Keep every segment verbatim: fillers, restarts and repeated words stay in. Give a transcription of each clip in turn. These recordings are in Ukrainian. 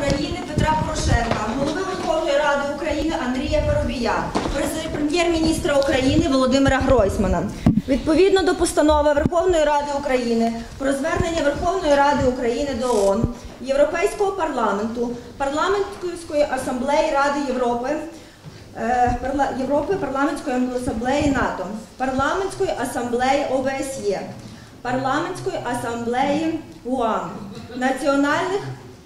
України Петра Порошенка, голови Верховної Ради України Андрія Парубія, прем'єр-міністра України Володимира Гройсмана. Відповідно до постанови Верховної Ради України про звернення Верховної Ради України до ООН, Європейського парламенту, Парламентської асамблеї Ради Європи, Європи, Парламентської асамблеї НАТО, Парламентської асамблеї О Б С Є, Парламентської асамблеї ООН, національних,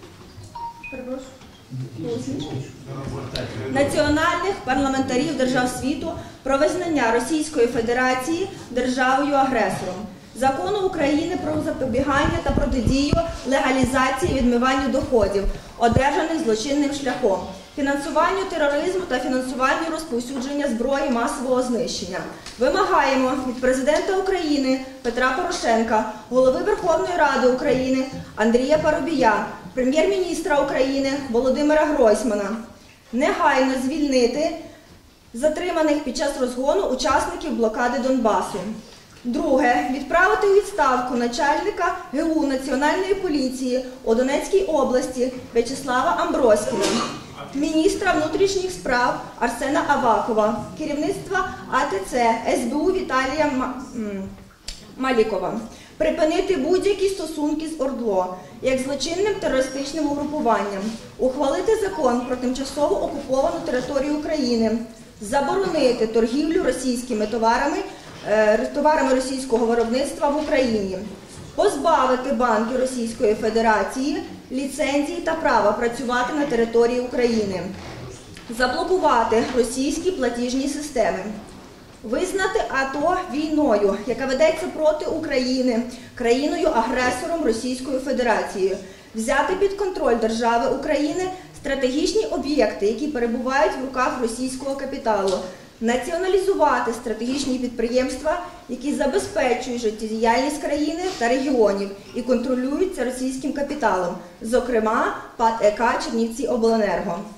національних парламентарів держав світу про визнання Російської Федерації державою-агресором, Закону України про запобігання та протидію легалізації і відмиванню доходів, одержаних злочинним шляхом, фінансуванню тероризму та фінансуванню розповсюдження зброї масового знищення. Вимагаємо від Президента України Петра Порошенка, голови Верховної Ради України Андрія Парубія, прем'єр-міністра України Володимира Гройсмана негайно звільнити затриманих під час розгону учасників блокади Донбасу. Друге. Відправити у відставку начальника Ге У Національної поліції у Донецькій області В'ячеслава Амброськіна, міністра внутрішніх справ Арсена Авакова, керівництва А Те Це Ес Бе У Віталія Малікова. Припинити будь-які стосунки з ОРДЛО як злочинним терористичним угрупуванням. Ухвалити закон про тимчасово окуповану територію України. Заборонити торгівлю російськими товарами, товарами російського виробництва в Україні. Позбавити банки Російської Федерації ліцензії та права працювати на території України. Заблокувати російські платіжні системи. Визнати А Те О війною, яка ведеться проти України, країною-агресором Російською Федерацією. Взяти під контроль держави України стратегічні об'єкти, які перебувають в руках російського капіталу. Націоналізувати стратегічні підприємства, які забезпечують життєдіяльність країни та регіонів і контролюються російським капіталом, зокрема ПАТ Е Ка Чернівціобленерго.